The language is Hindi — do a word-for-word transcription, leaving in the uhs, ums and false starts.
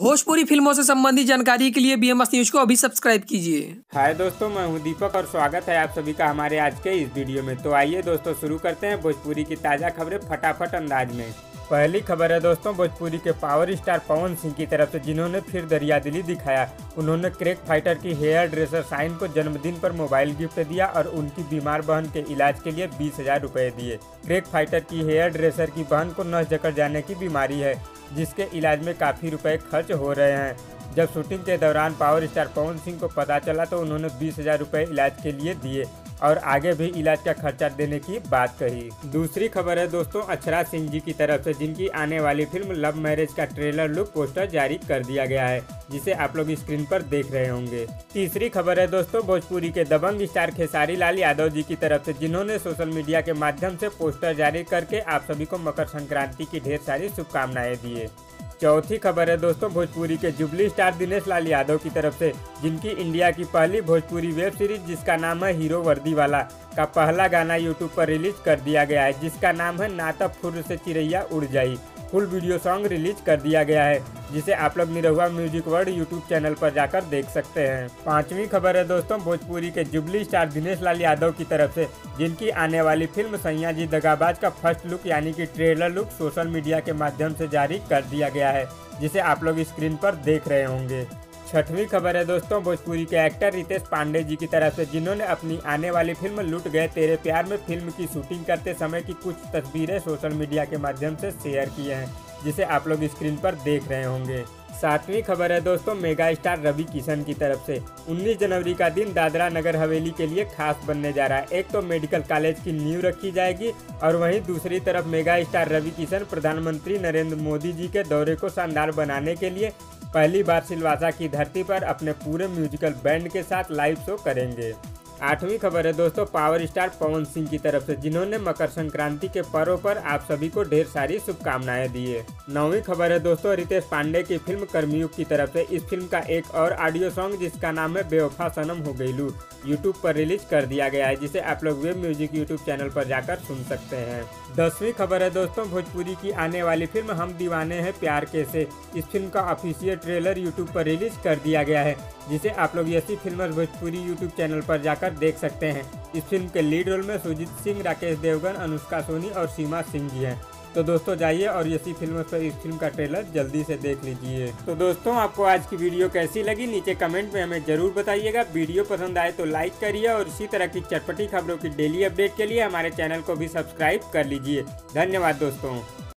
भोजपुरी फिल्मों से संबंधित जानकारी के लिए बीएमएस न्यूज को अभी सब्सक्राइब कीजिए। हाय दोस्तों, मैं हूं दीपक और स्वागत है आप सभी का हमारे आज के इस वीडियो में। तो आइए दोस्तों शुरू करते हैं भोजपुरी की ताज़ा खबरें फटाफट अंदाज में। पहली खबर है दोस्तों भोजपुरी के पावर स्टार पवन सिंह की तरफ से, जिन्होंने फिर दरियादिली दिखाया। उन्होंने क्रेक फाइटर की हेयर ड्रेसर शाइन को जन्मदिन पर मोबाइल गिफ्ट दिया और उनकी बीमार बहन के इलाज के लिए बीस हजार रुपये दिए। क्रेक फाइटर की हेयर ड्रेसर की बहन को नस जकड़ जाने की बीमारी है, जिसके इलाज में काफ़ी रुपए खर्च हो रहे हैं। जब शूटिंग के दौरान पावर स्टार पवन सिंह को पता चला तो उन्होंने बीस हजार रुपये इलाज के लिए दिए और आगे भी इलाज का खर्चा देने की बात कही। दूसरी खबर है दोस्तों अक्षरा सिंह जी की तरफ से, जिनकी आने वाली फिल्म लव मैरिज का ट्रेलर लुक पोस्टर जारी कर दिया गया है, जिसे आप लोग स्क्रीन पर देख रहे होंगे। तीसरी खबर है दोस्तों भोजपुरी के दबंग स्टार खेसारी लाल यादव जी की तरफ से, जिन्होंने सोशल मीडिया के माध्यम से पोस्टर जारी करके आप सभी को मकर संक्रांति की ढेर सारी शुभकामनाएं दी है। चौथी खबर है दोस्तों भोजपुरी के जुबली स्टार दिनेश लाल यादव की तरफ से, जिनकी इंडिया की पहली भोजपुरी वेब सीरीज जिसका नाम है हीरो वर्दी वाला का पहला गाना यूट्यूब पर रिलीज कर दिया गया है, जिसका नाम है ना तब फुर्र से चिड़ैया उड़ जाई। फुल वीडियो सॉन्ग रिलीज कर दिया गया है, जिसे आप लोग Nirahua music world YouTube channel पर जाकर देख सकते हैं। पांचवी खबर है दोस्तों भोजपुरी के जुबली स्टार दिनेश लाल यादव की तरफ से, जिनकी आने वाली फिल्म सैया जी दगाबाज का फर्स्ट लुक यानी कि ट्रेलर लुक सोशल मीडिया के माध्यम से जारी कर दिया गया है, जिसे आप लोग स्क्रीन पर देख रहे होंगे। छठवीं खबर है दोस्तों भोजपुरी के एक्टर रितेश पांडे जी की तरफ से, जिन्होंने अपनी आने वाली फिल्म लुट गए तेरे प्यार में फिल्म की शूटिंग करते समय की कुछ तस्वीरें सोशल मीडिया के माध्यम से शेयर की हैं, जिसे आप लोग स्क्रीन पर देख रहे होंगे। सातवीं खबर है दोस्तों मेगा स्टार रवि किशन की तरफ से, उन्नीस जनवरी का दिन दादरा नगर हवेली के लिए खास बनने जा रहा है। एक तो मेडिकल कॉलेज की नींव रखी जाएगी और वहीं दूसरी तरफ मेगा स्टार रवि किशन प्रधानमंत्री नरेंद्र मोदी जी के दौरे को शानदार बनाने के लिए पहली बार सिलवासा की धरती पर अपने पूरे म्यूजिकल बैंड के साथ लाइव शो करेंगे। आठवीं खबर है दोस्तों पावर स्टार पवन सिंह की तरफ से, जिन्होंने मकर संक्रांति के पर्व पर आप सभी को ढेर सारी शुभकामनाएं दी है। नौवीं खबर है दोस्तों रितेश पांडे की फिल्म कर्मयुग की तरफ से, इस फिल्म का एक और ऑडियो सॉन्ग जिसका नाम है बेवफा सनम हो गईलू यूट्यूब पर रिलीज कर दिया गया है, जिसे आप लोग वेब म्यूजिक यूट्यूब चैनल पर जाकर सुन सकते हैं। दसवीं खबर है दोस्तों भोजपुरी की आने वाली फिल्म हम दीवाने हैं प्यार कैसे, इस फिल्म का ऑफिशियल ट्रेलर यूट्यूब पर रिलीज कर दिया गया है, जिसे आप लोग Yashi films Bhojpuri YouTube channel पर जाकर देख सकते हैं। इस फिल्म के लीड रोल में सुजीत सिंह, राकेश देवगन, अनुष्का सोनी और सीमा सिंह जी हैं। तो दोस्तों जाइए और यसी फिल्मों पर इस फिल्म का ट्रेलर जल्दी से देख लीजिए। तो दोस्तों आपको आज की वीडियो कैसी लगी नीचे कमेंट में हमें जरूर बताइएगा। वीडियो पसंद आए तो लाइक करिए और इसी तरह की चटपटी खबरों की डेली अपडेट के लिए हमारे चैनल को भी सब्सक्राइब कर लीजिए। धन्यवाद दोस्तों।